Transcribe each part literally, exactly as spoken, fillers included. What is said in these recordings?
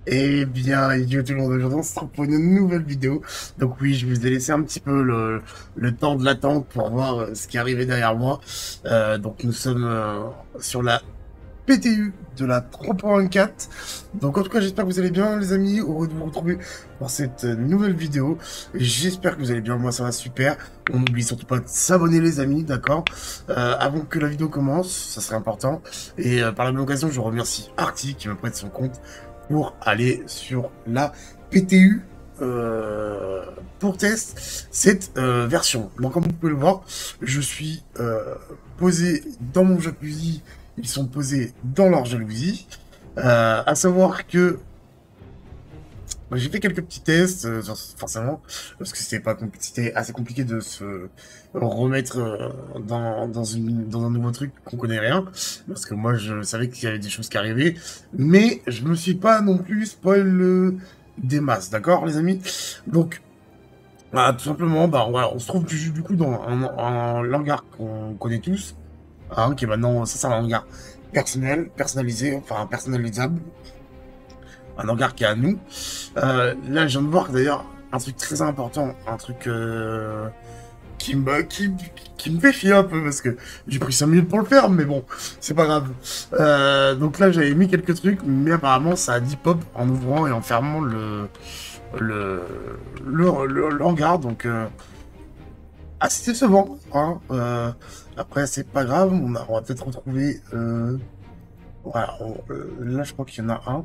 Eh bien, yo tout le monde, aujourd'hui on se retrouve pour une nouvelle vidéo. Donc oui, je vous ai laissé un petit peu le, le temps de l'attente pour voir euh, ce qui arrivait derrière moi. Euh, donc nous sommes euh, sur la P T U de la trois point quatre. Donc en tout cas, j'espère que vous allez bien les amis, heureux de vous retrouver pour cette euh, nouvelle vidéo. J'espère que vous allez bien, moi ça va super. On n'oublie surtout pas de s'abonner les amis, d'accord, euh, avant que la vidéo commence, ça serait important. Et euh, par la même occasion, je remercie Arty qui me prête son compte pour aller sur la P T U euh, pour test cette euh, version. Donc comme vous pouvez le voir, je suis euh, posé dans mon jacuzzi, ils sont posés dans leur jalousie. Euh, à savoir que bah, j'ai fait quelques petits tests, euh, forcément, parce que c'était pas compli- c'était assez compliqué de se remettre euh, dans, dans, une, dans un nouveau truc qu'on connaît rien, parce que moi je savais qu'il y avait des choses qui arrivaient, mais je me suis pas non plus spoil euh, des masses, d'accord les amis? Donc, bah, tout simplement, bah, voilà, on se trouve du, du coup dans un, un hangar qu'on connaît tous, hein, qui est maintenant, ça c'est un hangar personnel, personnalisé, enfin personnalisable, un hangar qui est à nous. Euh, là, je viens de voir d'ailleurs un truc très important, un truc euh, qui me qui, qui me fait chier un peu parce que j'ai pris cinq minutes pour le faire, mais bon, c'est pas grave. Euh, donc là, j'avais mis quelques trucs, mais apparemment, ça a dit pop en ouvrant et en fermant le le le, le, le hangar, donc euh, assez décevant. Hein. Euh, après, c'est pas grave, on, a, on va peut-être retrouver. Euh, voilà, on- euh, là, je crois qu'il y en a un.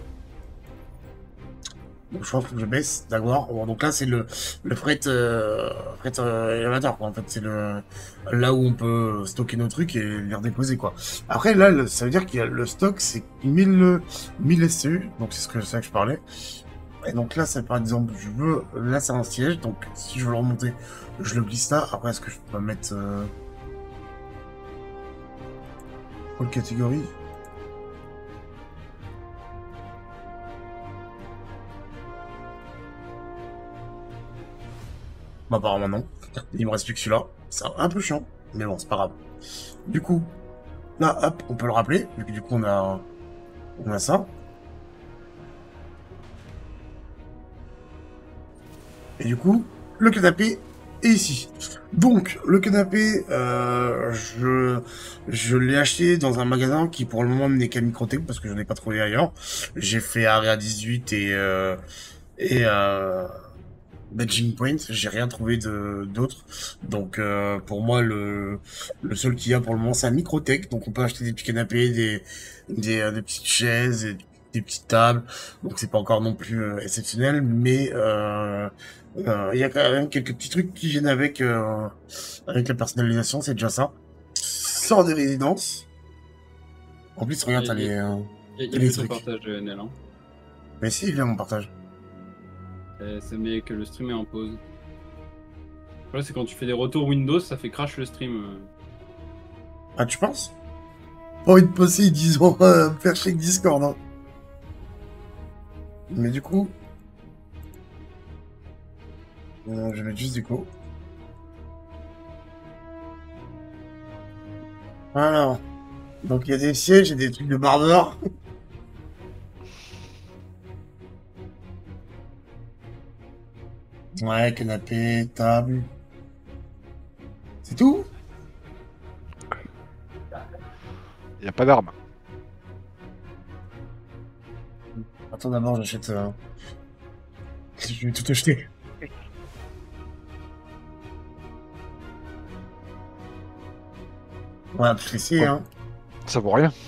Donc je pense que je baisse, d'accord. Bon, donc là c'est le le fret euh, fret euh, élévateur quoi. En fait c'est le là où on peut stocker nos trucs et les redéposer quoi. Après là le- ça veut dire qu'il y a le stock c'est mille mille S C U donc c'est ce que c'est ça que je parlais. Et donc là c'est par exemple je veux là c'est un siège donc si je veux le remonter je le glisse là. Après est-ce que je peux mettre euh, quelle catégorie? Bah apparemment non. Il me reste plus que celui-là. C'est un peu chiant mais bon c'est pas grave. Du coup là hop on peut le rappeler vu que du coup on a on a ça. Et du coup, le canapé est ici. Donc, le canapé, euh, je, je l'ai acheté dans un magasin qui pour le moment n'est qu'à Microtech parce que je n'en ai pas trouvé ailleurs. J'ai fait Area dix-huit et, euh, et euh, Benching Point, j'ai rien trouvé de d'autre. Donc euh, pour moi le le seul qu'il y a pour le moment c'est un Microtech. Donc on peut acheter des petits canapés, des des, euh, des petites chaises, et des petites tables. Donc c'est pas encore non plus euh, exceptionnel, mais euh, euh, il y a quand même quelques petits trucs qui viennent avec euh, avec la personnalisation, c'est déjà ça. Sort des résidences. En plus regarde Il t'as les y, euh, y- y t'as a les plus ton trucs. partage de N L, hein. Mais si il vient mon partage. Et ça met que le stream est en pause. Voilà, c'est quand tu fais des retours Windows, ça fait crash le stream. euh. Ah tu penses? Pas envie de passer dix ans à me faire check Discord hein. Mais du coup, euh, je vais mettre juste du coup. Alors, donc il y a des sièges et des trucs de barbeur. Ouais, canapé, table. C'est tout? Il n'y a pas d'armes. Attends, d'abord, j'achète. Euh... Je vais tout acheter. Ouais, parce qu'ici, Quoi? hein. Ça vaut rien.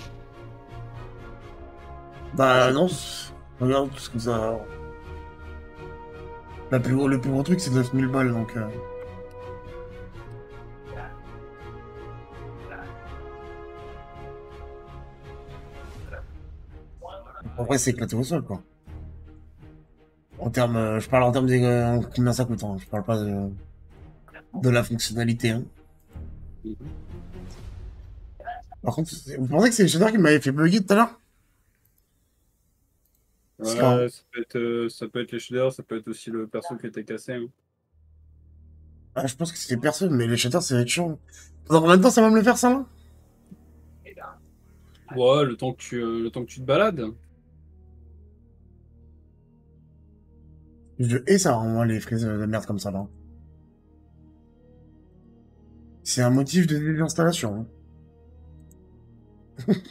Bah, non. c'est- Regarde, parce que ça. La plus gros, le plus gros truc, c'est neuf mille balles, donc. Euh... En vrai, c'est éclaté au sol, quoi. En termes. euh, Je parle en termes de euh, combien ça coûte, hein. Je parle pas de, de la fonctionnalité, hein. Mhm. Par contre, c'est- vous pensez que c'est le shader qui m'avait fait bugger tout à l'heure? Parce qu'en Ouais, ça peut être, euh, ça peut être les shaders, ça peut être aussi le perso qui était cassé, hein. ah, je pense que c'était personne, mais les shaders, ça va être chiant. Dans combien de temps ça va me le faire, ça, là? Ouais, le temps que tu, euh, le temps que tu te balades. Je hais ça, moi, les fraises de merde comme ça, là. C'est un motif de désinstallation. Hein.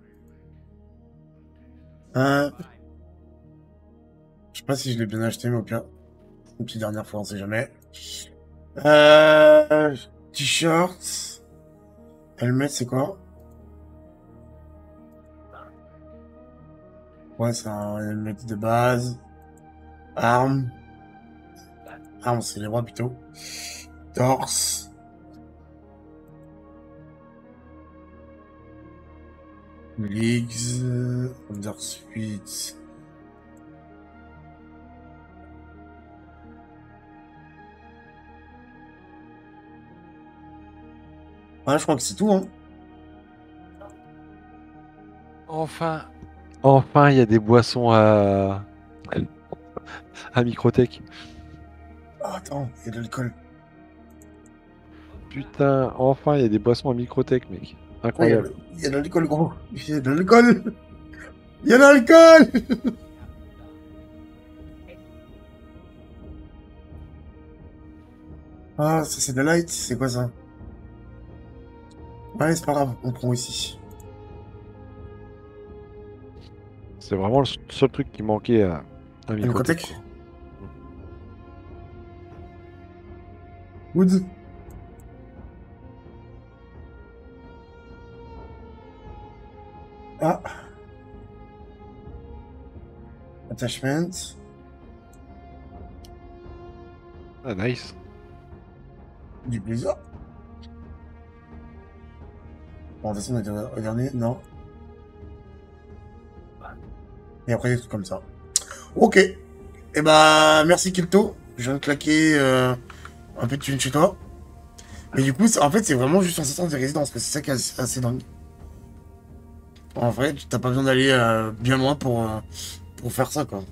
euh... Je sais pas si je l'ai bien acheté, mais au pire, une petite dernière fois, on sait jamais. Euh... T-shirt. Helmet, c'est quoi? Ouais, c'est un helmet de base. Arme. Arme, c'est les bras plutôt. Torse. Legs. Undersuit. Ouais, je crois que c'est tout, hein. Enfin, enfin, il y a des boissons à, à Microtech. Oh, attends, il y a de l'alcool. Putain, enfin, il y a des boissons à Microtech, mec. Ah, il y a Incroyable. de- il y a de l'alcool, gros. Il y a de l'alcool. Il y a de l'alcool. Ah, ça c'est de la light. C'est quoi ça? Ouais, c'est pas grave, on prend ici. C'est vraiment le seul truc qui manquait à, à Microtech. Microtech. Wood. Ah. Attachment. Ah, nice. Du plaisir. Bon, de toute façon, on était au dernier, non. Et après, des trucs comme ça. Ok. Et bah, merci Kilto. Je viens de claquer euh, un peu de thune chez toi. Mais du coup, c'est- en fait, c'est vraiment juste un sens de résidence, parce que c'est ça qui est assez, assez dingue. En vrai, tu t'as pas besoin d'aller euh, bien loin pour, euh, pour faire ça, quoi.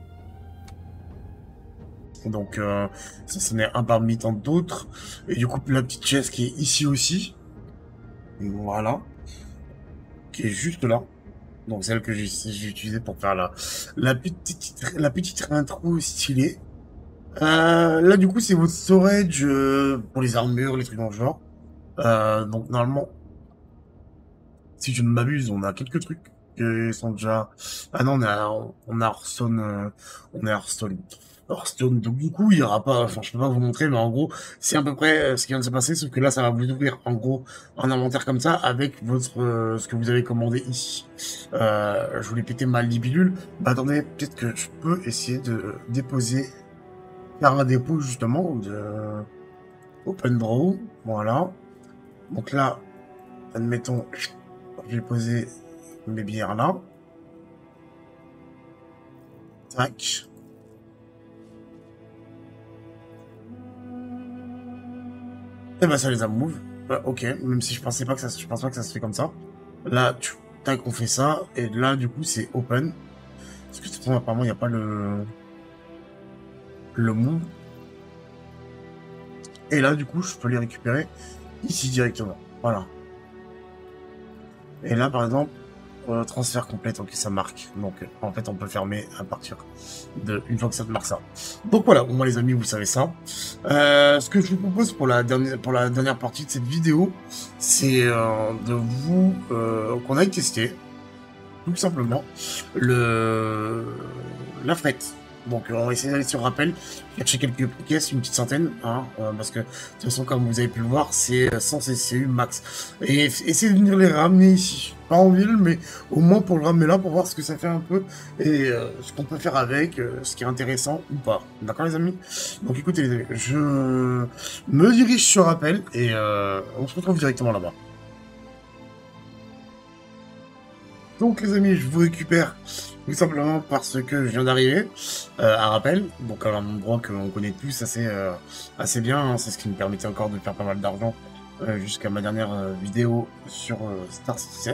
Donc, euh, ça, c'en est un parmi tant d'autres. Et du coup, la petite chaise qui est ici aussi. Voilà. Qui est juste là. Donc, celle que j'ai j'ai utilisée pour faire la, la petite, la petite intro stylée. Euh, là, du coup, c'est votre storage euh, pour les armures, les trucs dans le genre. Euh, donc, normalement, si je ne m'abuse, on a quelques trucs qui sont déjà... Ah non, on a, on a Hearthstone, euh, on a Hearthstone. Hearthstone, donc du coup, il y aura pas... Enfin, je peux pas vous montrer, mais en gros, c'est à peu près euh, ce qui vient de se passer, sauf que là, ça va vous ouvrir, en gros, un inventaire comme ça, avec votre euh, ce que vous avez commandé ici. Euh, je voulais péter ma libellule. Bah, attendez, peut-être que je peux essayer de déposer... Faire un dépôt, justement, de... Open Draw, voilà. Donc là, admettons, je vais poser mes bières là. Tac. Et bah ça les a move. Bah, ok, même si je pensais pas que ça, je pense pas que ça se fait comme ça. Là, tu, tac, on fait ça. Et là, du coup, c'est open. Parce que de toute façon, apparemment, il n'y a pas le... Le move. Et là, du coup, je peux les récupérer ici directement. Voilà. Et là, par exemple, euh, transfert complet, ok, ça marque. Donc, euh, en fait, on peut fermer à partir de une fois que ça te marque ça. Donc voilà, au moins les amis, vous savez ça. Euh, ce que je vous propose pour la dernière, pour la dernière partie de cette vidéo, c'est euh, de vous euh, qu'on aille tester, tout simplement, le la frette. Donc on va essayer d'aller sur rappel, chercher quelques pièces, une petite centaine, hein, euh, parce que de toute façon comme vous avez pu le voir, c'est cent C C U max. Et essayez de venir les ramener ici, pas en ville, mais au moins pour le ramener là, pour voir ce que ça fait un peu, et euh, ce qu'on peut faire avec, euh, ce qui est intéressant ou pas. D'accord les amis? Donc écoutez les amis, je me dirige sur rappel, et euh, on se retrouve directement là-bas. Donc les amis, je vous récupère tout simplement parce que je viens d'arriver euh, à Rappel, donc à un endroit que l'on connaît tous assez, euh, assez bien, hein. C'est ce qui me permettait encore de faire pas mal d'argent euh, jusqu'à ma dernière euh, vidéo sur euh, Star Citizen.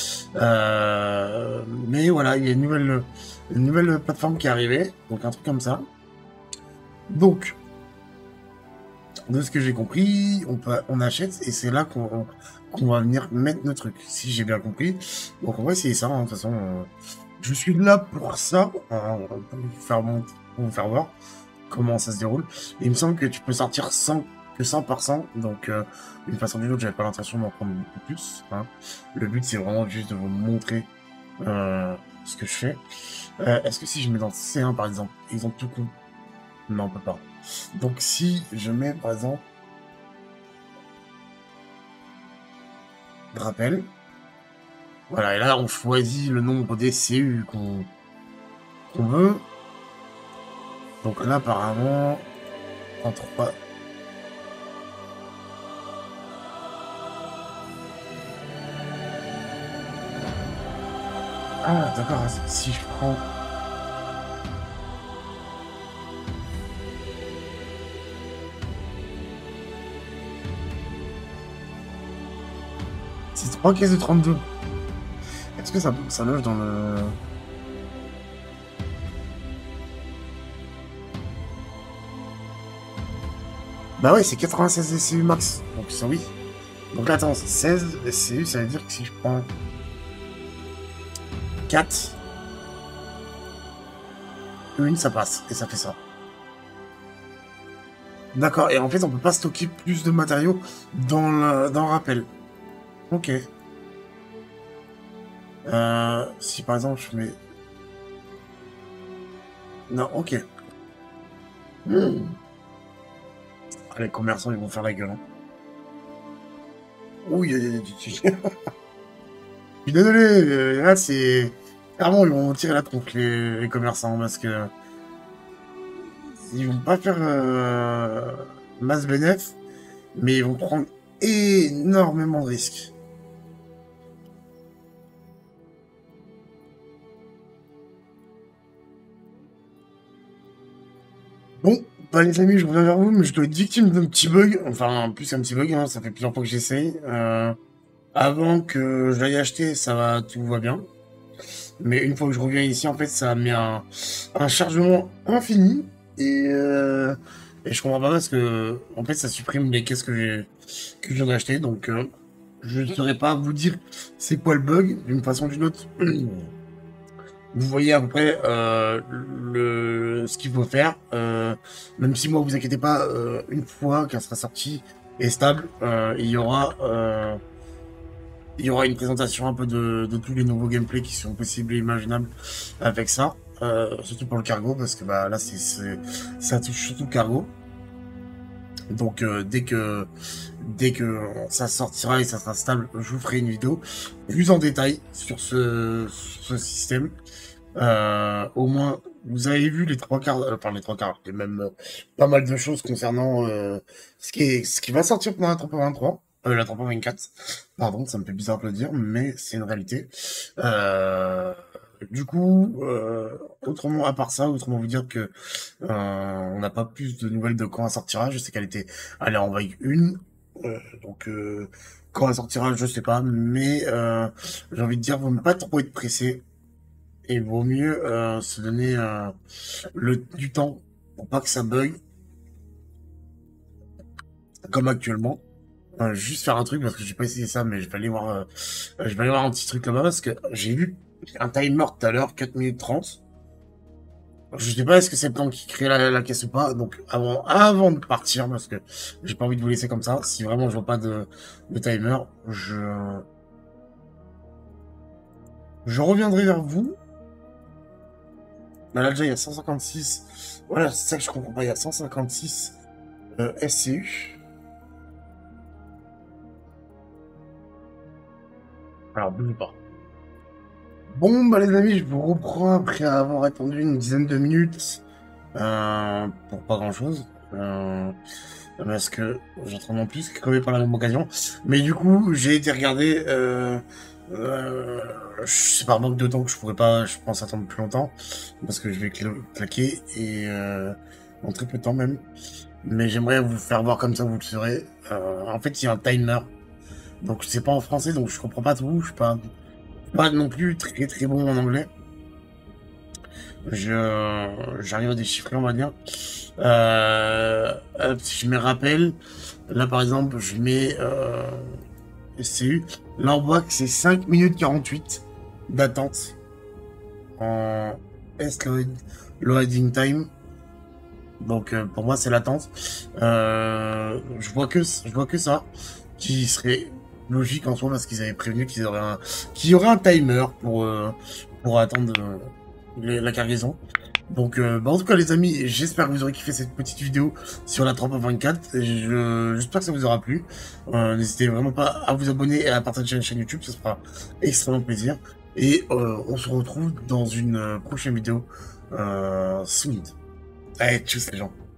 Euh, mais voilà, il y a une nouvelle, une nouvelle plateforme qui est arrivée, donc un truc comme ça. Donc, de ce que j'ai compris, on, peut, on achète et c'est là qu'on qu'on va venir mettre nos trucs, si j'ai bien compris. Donc on va essayer ça, hein. De toute façon, euh, je suis là pour ça, euh, pour faire monter, pour vous faire voir comment ça se déroule. Et il me semble que tu peux sortir cent, que cent par cent, donc euh, d'une façon ou d'une autre, j'avais pas l'intention d'en prendre beaucoup plus. Hein. Le but, c'est vraiment juste de vous montrer euh, ce que je fais. Euh, Est-ce que si je mets dans C un, par exemple, ils ont tout coup? Non, on peut pas. Donc si je mets, par exemple, rappel, voilà, et là, on choisit le nombre des C U qu'on qu'on veut. Donc là, apparemment, trente-trois. Ah, d'accord, si je prends... C'est trois caisses de trente-deux. Est-ce que ça, ça loge dans le... Bah ouais, c'est quatre-vingt-seize S C U max. Donc ça, oui. Donc là, attends, seize S C U, ça veut dire que si je prends quatre, une, ça passe. Et ça fait ça. D'accord, et en fait, on peut pas stocker plus de matériaux dans le, dans le rappel. Ok. Euh, si par exemple, je mets... Non, ok. Mmh. Ah, les commerçants, ils vont faire la gueule. Hein. Oui, je suis désolé. Euh, là, c'est... Clairement, ils vont tirer la tronche, les, les commerçants, parce que... Ils vont pas faire euh, masse bénéf, mais ils vont prendre énormément de risques. Bon, bah les amis, je reviens vers vous, mais je dois être victime d'un petit bug. Enfin, en plus, un petit bug, hein, ça fait plusieurs fois que j'essaye. Euh, avant que je l'aille acheter, ça va, tout va bien. Mais une fois que je reviens ici, en fait, ça met un, un chargement infini. Et, euh, et je comprends pas parce que, en fait, ça supprime les caisses que j'ai que je viens d'acheter. Donc, euh, je ne saurais pas vous dire c'est quoi le bug, d'une façon ou d'une autre. Vous voyez à peu près euh, le, ce qu'il faut faire. Euh, même si moi, vous inquiétez pas, euh, une fois qu'elle sera sortie et stable, euh, il y aura... Euh, il y aura une présentation un peu de, de tous les nouveaux gameplays qui sont possibles et imaginables avec ça. Euh, surtout pour le cargo, parce que bah, là, c'est, c'est, ça touche surtout le cargo. Donc euh, dès que dès que ça sortira et ça sera stable, je vous ferai une vidéo plus en détail sur ce, sur ce système. Euh, au moins, vous avez vu les trois quarts, euh, enfin les trois quarts, et même euh, pas mal de choses concernant euh, ce qui est, ce qui va sortir pendant la trois point vingt-trois. Euh, la trois point vingt-quatre, pardon, ça me fait bizarre de le dire, mais c'est une réalité. Euh, du coup, euh, autrement, à part ça, autrement vous dire que euh, on n'a pas plus de nouvelles de quand elle sortira. Je sais qu'elle était, elle est en vague une, euh, donc euh, quand elle sortira, je sais pas, mais euh, j'ai envie de dire, vaut pas trop être pressé et vaut mieux euh, se donner euh, le du temps pour pas que ça bug, comme actuellement. Euh, juste faire un truc parce que j'ai pas essayé ça, mais je vais aller voir, euh, je vais aller voir un petit truc là-bas parce que j'ai vu un timer tout à l'heure, quatre minutes trente. Je sais pas est-ce que c'est le temps qui crée la, la caisse ou pas, donc avant, avant de partir, parce que j'ai pas envie de vous laisser comme ça, si vraiment je vois pas de, de timer, je, je reviendrai vers vous. Là, là déjà il y a cent cinquante-six, voilà, c'est ça que je comprends pas, il y a cent cinquante-six euh, S C U. Alors, bougez pas. Bon, bah les amis, je vous reprends après avoir attendu une dizaine de minutes euh, pour pas grand-chose. Euh, parce que j'entends non plus crever par la même occasion. Mais du coup, j'ai été regarder. Euh, euh, c'est par manque de temps que je pourrais pas, je pense, attendre plus longtemps. Parce que je vais cla claquer et euh, en très peu de temps même. Mais j'aimerais vous faire voir comme ça, vous le saurez. Euh, en fait, il y a un timer. Donc, c'est pas en français, donc je comprends pas tout. Je suis pas... Pas non plus très très bon en anglais. Je j'arrive à déchiffrer, on va dire. Euh, hop, si je me rappelle, là par exemple, je mets euh, S C U. Là on voit que c'est cinq minutes quarante-huit d'attente en S loading time. Donc euh, pour moi c'est l'attente. Euh, je vois que je vois que ça qui serait logique en soi parce qu'ils avaient prévenu qu'ils auraient un qu'il y aurait un timer pour euh, pour attendre euh, les- la cargaison. Donc euh, bah, en tout cas les amis, j'espère que vous aurez kiffé cette petite vidéo sur la trente vingt-quatre. Et je- J'espère que ça vous aura plu. Euh, N'hésitez vraiment pas à vous abonner et à partager la chaîne YouTube, ça sera extrêmement plaisir. Et euh, on se retrouve dans une euh, prochaine vidéo euh, soon. Allez, tchuss les gens.